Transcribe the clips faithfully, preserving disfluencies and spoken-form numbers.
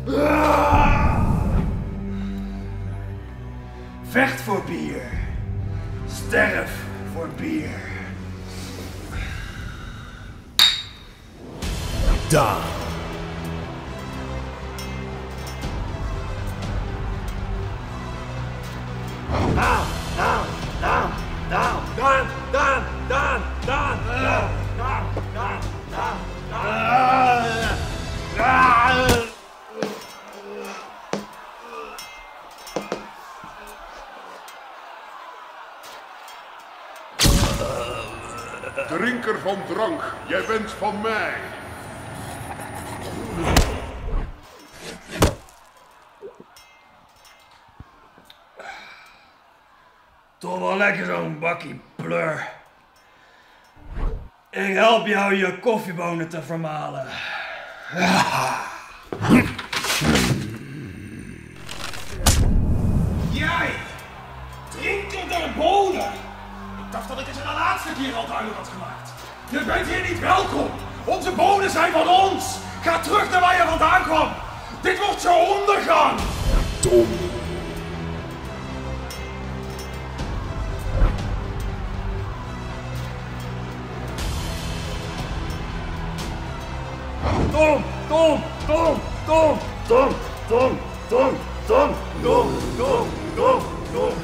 Vecht voor bier. Sterf voor bier. Daan. Daan, Daan, Daan, Daan, Daan, Daan, Daan, Daan, Daan, Daan, Daan, Daan, Daan. Drinker van drank, jij bent van mij. Toch wel lekker zo'n bakkie pleur. Ik help jou je koffiebonen te vermalen. Jij! Drinker der bonen! Ik dacht dat ik het in de laatste keer al duidelijk had gemaakt. Je bent hier niet welkom! Onze bonen zijn van ons! Ga terug naar waar je vandaan kwam! Dit wordt je ondergang! Dom. Tom, Tom, Tom, Tom, Tom, Tom, Tom, Tom, Tom, Tom, Tom, Tom.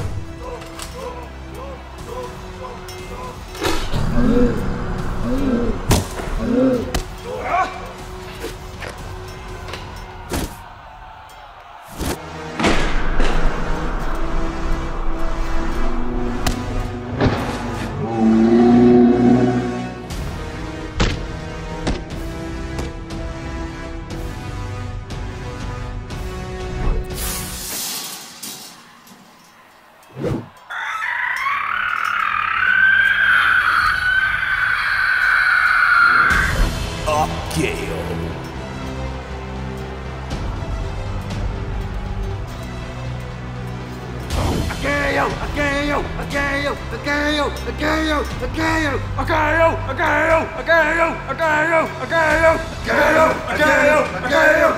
Akeo, Akeo, Akeo, Akeo, Akeo, Akeo, Akeo, Akeo, Akeo, Akeo, Akeo, Akeo, Akeo, Akeo,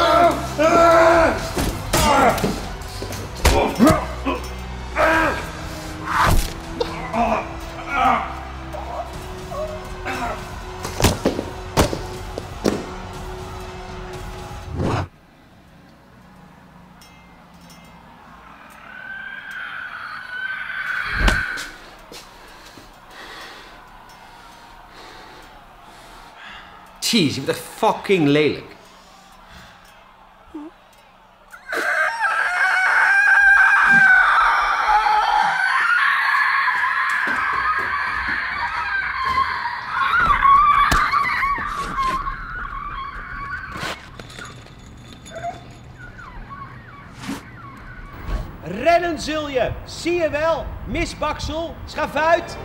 Jeez, je bent echt fucking lelijk. Rennen zul je, zie je wel, misbaksel, schavuit.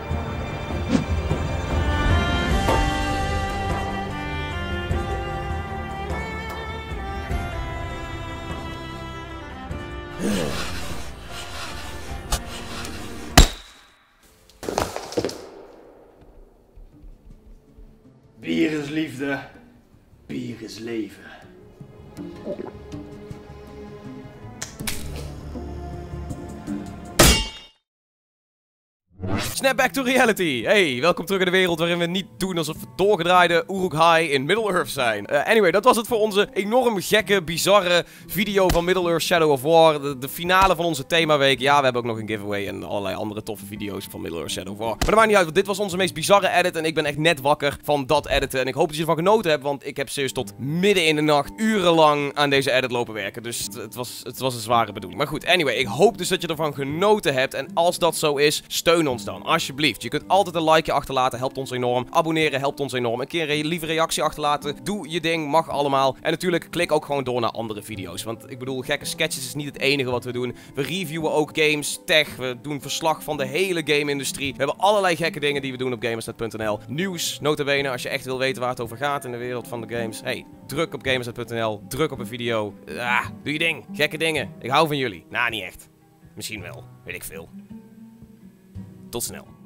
Bier is liefde, bier is leven. Snap back to reality. Hey, welkom terug in de wereld waarin we niet doen alsof we doorgedraaide Uruk-hai in Middle-earth zijn. Uh, anyway, dat was het voor onze enorm gekke, bizarre video van Middle-earth Shadow of War. De, de finale van onze themaweek. Ja, we hebben ook nog een giveaway en allerlei andere toffe video's van Middle-earth Shadow of War. Maar dat maakt niet uit, want dit was onze meest bizarre edit en ik ben echt net wakker van dat editen. En ik hoop dat je ervan genoten hebt, want ik heb serieus tot midden in de nacht urenlang aan deze edit lopen werken. Dus het, het, was, het was een zware bedoeling. Maar goed, anyway, ik hoop dus dat je ervan genoten hebt. En als dat zo is, steun ons dan. Alsjeblieft. Je kunt altijd een likeje achterlaten. Helpt ons enorm. Abonneren helpt ons enorm. Een keer een lieve reactie achterlaten. Doe je ding. Mag allemaal. En natuurlijk, klik ook gewoon door naar andere video's. Want ik bedoel, gekke sketches is niet het enige wat we doen. We reviewen ook games, tech. We doen verslag van de hele game-industrie. We hebben allerlei gekke dingen die we doen op gamersnet punt n l. Nieuws, nota bene, als je echt wil weten waar het over gaat in de wereld van de games. Hey, druk op gamersnet punt n l. Druk op een video. Ah, doe je ding. Gekke dingen. Ik hou van jullie. Nou, niet echt. Misschien wel. Weet ik veel. Tot snel.